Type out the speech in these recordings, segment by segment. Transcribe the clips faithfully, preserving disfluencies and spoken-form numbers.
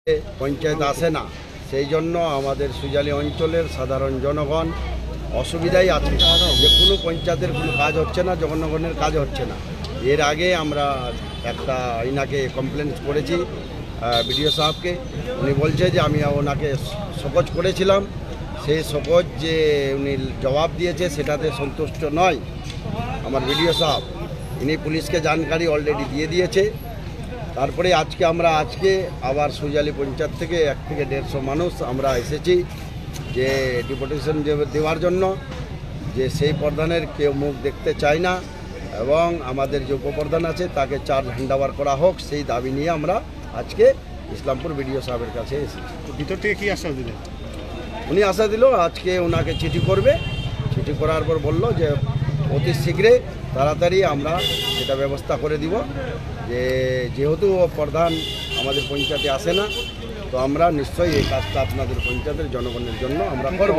পঞ্চায়েত আসে না, সেই জন্য আমাদের সুজালি অঞ্চলের সাধারণ জনগণ অসুবিধাই আছে। যে কোনো পঞ্চায়েতের কোনো কাজ হচ্ছে না, জনগণের কাজ হচ্ছে না। এর আগে আমরা একটা ইনাকে কমপ্লেন করেছি বিডিও সাহেবকে, উনি বলছে যে আমি ওনাকে শোকজ করেছিলাম, সেই শোকজ যে উনি জবাব দিয়েছে সেটাতে সন্তুষ্ট নয় আমার বিডিও সাহেব। ইনি পুলিশকে জানকারি অলরেডি দিয়ে দিয়েছে। তারপরে আজকে আমরা আজকে আবার সুজালি পঞ্চায়েত থেকে এক থেকে দেড়শো মানুষ আমরা এসেছি যে ডেপুটেশন দেওয়ার জন্য, যে সেই প্রধানের কেউ মুখ দেখতে চায় না এবং আমাদের যে উপপ্রধান আছে তাকে চার্জ হ্যান্ডওভার করা হোক, সেই দাবি নিয়ে আমরা আজকে ইসলামপুর বিডিও সাহেবের কাছে এসেছি। ভিতর থেকে কি আশ্বাস দিলেন? উনি আশা দিল আজকে ওনাকে চিঠি করবে, চিঠি করার পর বলল যে অতি শীঘ্রে তাড়াতাড়ি আমরা সেটা ব্যবস্থা করে দিব। যে যেহেতু প্রধান আমাদের পঞ্চায়েতে আসে না, তো আমরা নিশ্চয়ই এই কাজটা আপনাদের পঞ্চায়েতের জনগণের জন্য আমরা করব।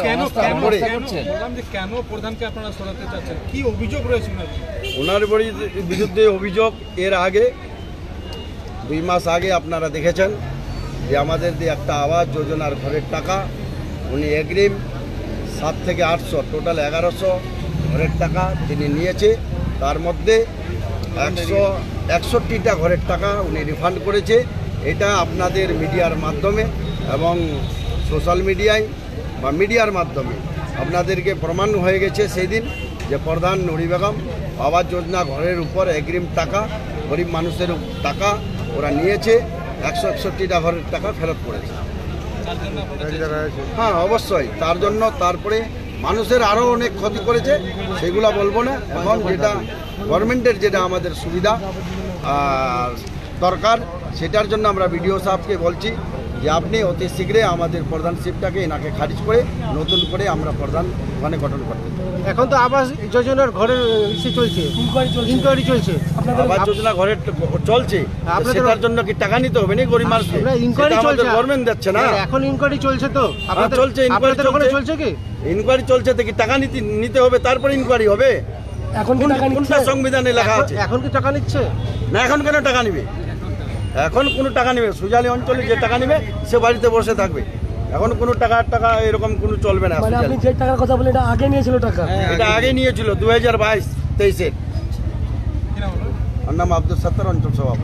কেন প্রধানকে আপনারা সরাতে চাচ্ছেন, কি অভিযোগ রয়েছে ওনার বিরুদ্ধে? অভিযোগ এর আগে দুই মাস আগে আপনারা দেখেছেন যে আমাদের যে একটা আবাস যোজনার ঘরের টাকা উনি এগ্রিম সাত থেকে আটশো টোটাল এগারোশো ঘরের টাকা তিনি নিয়েছে। তার মধ্যে একশো একষট্টিটা ঘরের টাকা উনি রিফান্ড করেছে। এটা আপনাদের মিডিয়ার মাধ্যমে এবং সোশ্যাল মিডিয়ায় বা মিডিয়ার মাধ্যমে আপনাদেরকে প্রমাণ হয়ে গেছে সেই দিন যে প্রধান নুরি বেগম আবাস যোজনা ঘরের উপর এগ্রিম টাকা গরিব মানুষের টাকা ওরা নিয়েছে, একশো একষট্টিটা ঘরের টাকা ফেরত করেছে। হ্যাঁ অবশ্যই, তার জন্য তারপরে মানুষের আরও অনেক ক্ষতি করেছে, সেগুলো বলবো না। এখন যেটা গভর্নমেন্টের যেটা আমাদের সুবিধা আর দরকার, সেটার জন্য আমরা বিডিও সাহেবকে বলছি যে আপনি অতি শীঘ্রই আমাদের প্রধানশিপটাকে এনাকে খারিজ করে নতুন করে আমরা প্রধান ওখানে গঠন করতে। এখন তো আবাস যোজনার ঘরের ইস্যু চলছে, ইনকোয়ারি চলছে, আবাস যোজনা ঘরের চলছে, সেটার জন্য কি টাকা নিতে হবে না গরিব মানুষকে? ইনকোয়ারি চলছে, গভর্নমেন্ট দিচ্ছে না। এখন ইনকোয়ারি চলছে, তো চলছে ইনকোয়ারি চলছে কি ইনকোয়ারি চলছে তো কি টাকা নিতে নিতে হবে, তারপরে ইনকোয়ারি হবে? এখন কোনটা সংবিধানে লেখা আছে? এখন কি টাকা নিচ্ছে না? এখন কেন টাকা নিবে? এখন কোনো টাকা নেবে? সুজালি অঞ্চলে যে টাকা নেবে সে বাড়িতে বসে থাকবে। এখন কোনো টাকা টাকা এরকম কোনো চলবে না। আপনি যে টাকার কথা বলেন এটা আগে নিয়েছিল টাকা, এটা আগে নিয়েছিল দু হাজার বাইশ তেইশের। আমার নাম আব্দুল সত্তার, অঞ্চল সভাপতি।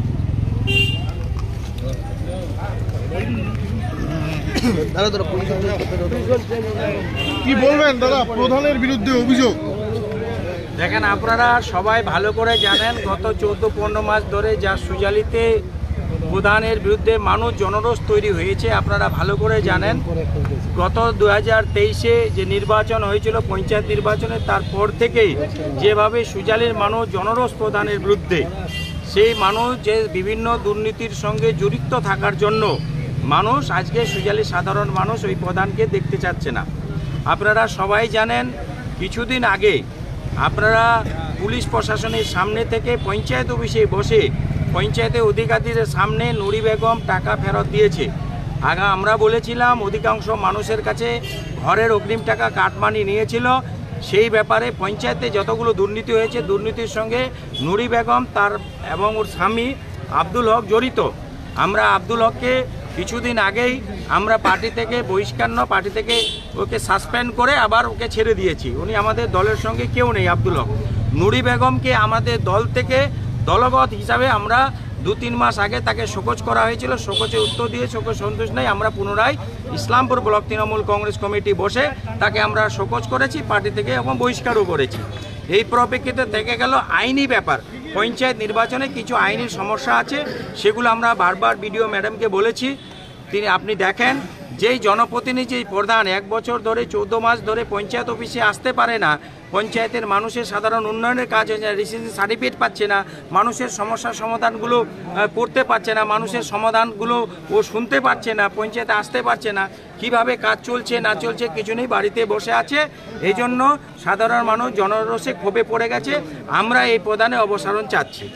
কি বলবেন দাদা প্রধানের বিরুদ্ধে অভিযোগ? দেখেন, আপনারা সবাই ভালো করে জানেন গত চৌদ্দ পনেরো মাস ধরে যা সুজালিতে প্রধানের বিরুদ্ধে মানুষ জনরোষ তৈরি হয়েছে আপনারা ভালো করে জানেন। গত দু হাজার তেইশে যে নির্বাচন হয়েছিল পঞ্চায়েত নির্বাচনে, তারপর থেকেই যেভাবে সুজালির মানুষ জনরোষ প্রধানের বিরুদ্ধে, সেই মানুষ যে বিভিন্ন দুর্নীতির সঙ্গে জড়িত থাকার জন্য মানুষ আজকে সুজালির সাধারণ মানুষ ওই প্রধানকে দেখতে চাচ্ছে না। আপনারা সবাই জানেন কিছুদিন আগে আপনারা পুলিশ প্রশাসনের সামনে থেকে পঞ্চায়েত অফিসে বসে পঞ্চায়েতের অধিকারীদের সামনে নুরি বেগম টাকা ফেরত দিয়েছে। আগে আমরা বলেছিলাম অধিকাংশ মানুষের কাছে ঘরের অগ্রিম টাকা কাটমানি নিয়েছিল, সেই ব্যাপারে পঞ্চায়েতে যতগুলো দুর্নীতি হয়েছে দুর্নীতির সঙ্গে নুরি বেগম তার এবং ওর স্বামী আব্দুল হক জড়িত। আমরা আব্দুল হককে কিছুদিন আগেই আমরা পার্টি থেকে বহিষ্কার পার্টি থেকে ওকে সাসপেন্ড করে আবার ওকে ছেড়ে দিয়েছি। উনি আমাদের দলের সঙ্গে কেউ নেই আব্দুল হক। নুরি বেগমকে আমাদের দল থেকে দলগত হিসাবে আমরা দু তিন মাস আগে তাকে শোকজ করা হয়েছিল, শোকজে উত্তর দিয়ে শোকজ সন্তোষ নেই, আমরা পুনরায় ইসলামপুর ব্লক তৃণমূল কংগ্রেস কমিটি বসে তাকে আমরা শোকজ করেছি পার্টি থেকে এবং বহিষ্কারও করেছি। এই পরিপ্রেক্ষিতে থেকে গেল আইনি ব্যাপার, পঞ্চায়েত নির্বাচনে কিছু আইনি সমস্যা আছে, সেগুলো আমরা বারবার বিডিও ম্যাডামকে বলেছি। তিনি আপনি দেখেন যেই জনপ্রতিনিধি যেই প্রধান এক বছর ধরে চৌদ্দ মাস ধরে পঞ্চায়েত অফিসে আসতে পারে না, পঞ্চায়েতের মানুষের সাধারণ উন্নয়নের কাজ হয়ে যায়, রেসিডেন্সি সার্টিফিকেট পাচ্ছে না, মানুষের সমস্যার সমাধানগুলো করতে পারছে না, মানুষের সমাধানগুলো ও শুনতে পারছে না, পঞ্চায়েতে আসতে পারছে না, কিভাবে কাজ চলছে না চলছে কিছু নেই, বাড়িতে বসে আছে। এই জন্য সাধারণ মানুষ জনরোষে ক্ষোভে পড়ে গেছে। আমরা এই প্রধানে অবসারণ চাচ্ছি।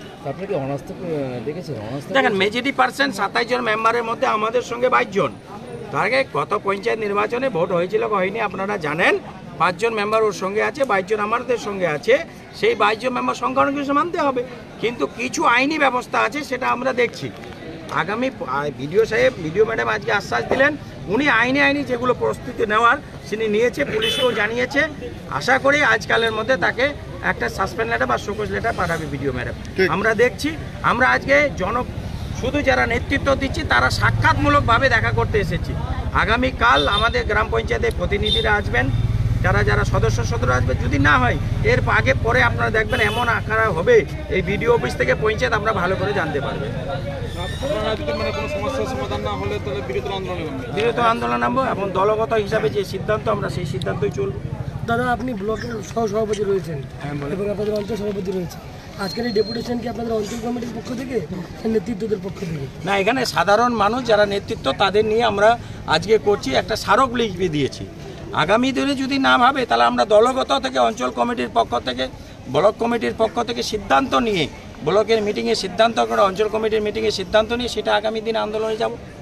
দেখেন, মেজরিটি পার্সেন্ট সাতাইশ জন মেম্বারের মধ্যে আমাদের সঙ্গে বাইশ জন। তার আগে গত পঞ্চায়েত নির্বাচনে ভোট হয়েছিল হয়নি আপনারা জানেন, পাঁচজন মেম্বার ওর সঙ্গে আছে, বাইশ জন আমাদের সঙ্গে আছে। সেই বাইশ জন মেম্বার সংখ্যানুযায়ী মানতে হবে, কিন্তু কিছু আইনি ব্যবস্থা আছে সেটা আমরা দেখছি। আগামী ভিডিও সাহেব ভিডিও ম্যাডাম আজকে আশ্বাস দিলেন উনি আইনে আইনি যেগুলো প্রস্তুতি নেওয়ার তিনি নিয়েছে, পুলিশকেও জানিয়েছে। আশা করি আজকালের মধ্যে তাকে একটা সাসপেন্ড লেটার বা শোকজ লেটার পাঠাবে ভিডিও ম্যাডাম। আমরা দেখছি, আমরা আজকে জন শুধু যারা নেতৃত্ব দিচ্ছি তারা সাক্ষাৎমূলকভাবে দেখা করতে এসেছি। আগামীকাল আমাদের গ্রাম পঞ্চায়েতের প্রতিনিধিরা আসবেন, যারা যারা সদস্য সদস্য আসবে, যদি না হয় এর আগে পরে আপনারা দেখবেন এমন আকার হবে এই বিডিও অফিস থেকে পঞ্চায়েত আমরা ভালো করে জানতে পারবেন। আপনারা যদি মানে কোনো সমস্যার সমাধান না হলে তাহলে বিরোধী আন্দোলনে নামবেন। বিরোধী আন্দোলন নামবো এবং দলগত হিসাবে যে সিদ্ধান্ত আমরা সেই সিদ্ধান্তই চলব। দাদা আপনি ব্লকের সহ সভাপতি রয়েছেন এবং আপনাদের অঞ্চল সভাপতি রয়েছে, আজকের এই ডেপুটেশন কি আপনাদের অঞ্চল কমিটির পক্ষ থেকে নেতৃত্বদের পক্ষ থেকে? না, এখানে সাধারণ মানুষ যারা নেতৃত্ব তাদের নিয়ে আমরা আজকে করছি, একটা স্মারক লিখে দিয়েছি। আগামী দিনে যদি না ভাবে তাহলে আমরা দলগত থেকে অঞ্চল কমিটির পক্ষ থেকে ব্লক কমিটির পক্ষ থেকে সিদ্ধান্ত নিয়ে ব্লকের মিটিংয়ে সিদ্ধান্ত করে অঞ্চল কমিটির মিটিংয়ে সিদ্ধান্ত নিয়ে সেটা আগামী দিনে আন্দোলনে যাব।